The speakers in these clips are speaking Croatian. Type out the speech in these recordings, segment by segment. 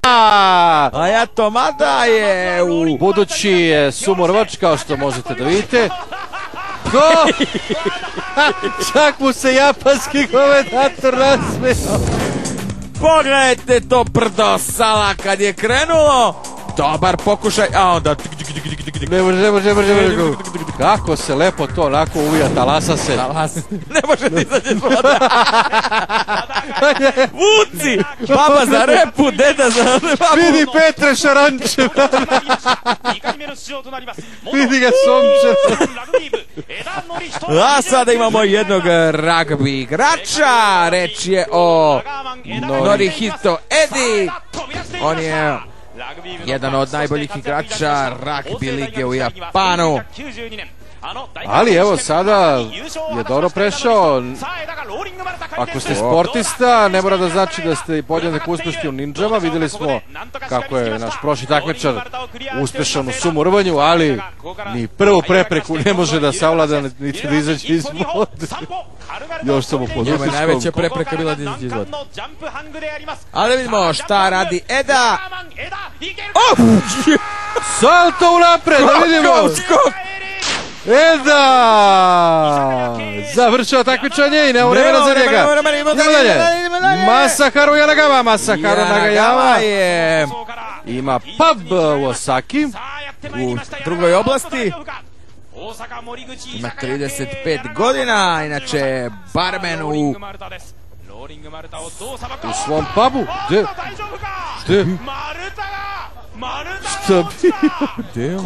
Hayato Mada je u budući sumorvač, kao što možete da vidite. Čak mu se japanski komentator nasmeo. Pogledajte to brdo sala kad je krenulo. Dobar pokušaj, a onda... Ne može. Kako se lepo to onako uvija, talasa se. Ne može ti izađeš voda. Vuci! Baba za repu, deda za babu. Vidi Petre Šaranče. Vidi ga Somče. A sada imamo jednog ragbi igrača. Reč je o Norihito Edi. On je jedan od najboljih igrača ragbi lige u Japanu. Ali evo sada je dobro prešao. Ako ste sportista, ne mora da znači da ste podjednako uspešni u ninjama. Vidjeli smo kako je naš prošli takmičar uspešan u sumorvanju, ali ni prvu prepreku ne može da savlada, niti da izađe iz vode. Još samo pod utiskom. Najveća prepreka bila da izađe iz vode. Ali vidimo šta radi Eda. Salto unapred, da vidimo. Eda! Završao takmičanje i nema vremena za njega. Masaharu Nagayama je... ima pub u Osaki. U drugoj oblasti. Ima 35 godina, inače barmen u svom pubu. Gde? Šta bio?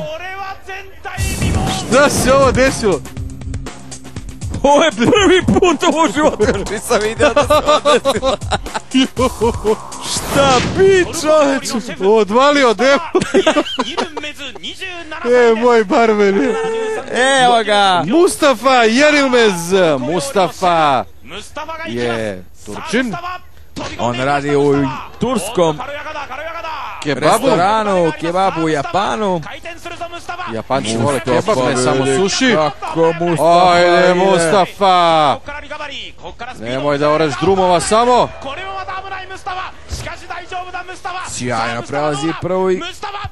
Šta se ovo desilo? Ovo je prvi put u životu što nisam vidio da se ovo desilo. Šta bi, čoveč? Odvalio demo. Moj barmen. Evo ga. Mustafa Yerilmez. Mustafa je Turčin. On radi u turskom restoranu, kebabu u Japanu. Japanci vole kebab, ne samo suši. Kako Mustafa. Ajde Mustafa. Nemoj da oraš drumova samo. Sjajno prelazi prvi.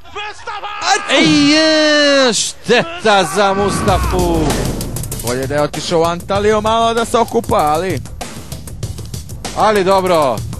Šteta za Mustafu. Bolje da je otišao u Antaliju malo da se okupa, ali... Ali dobro.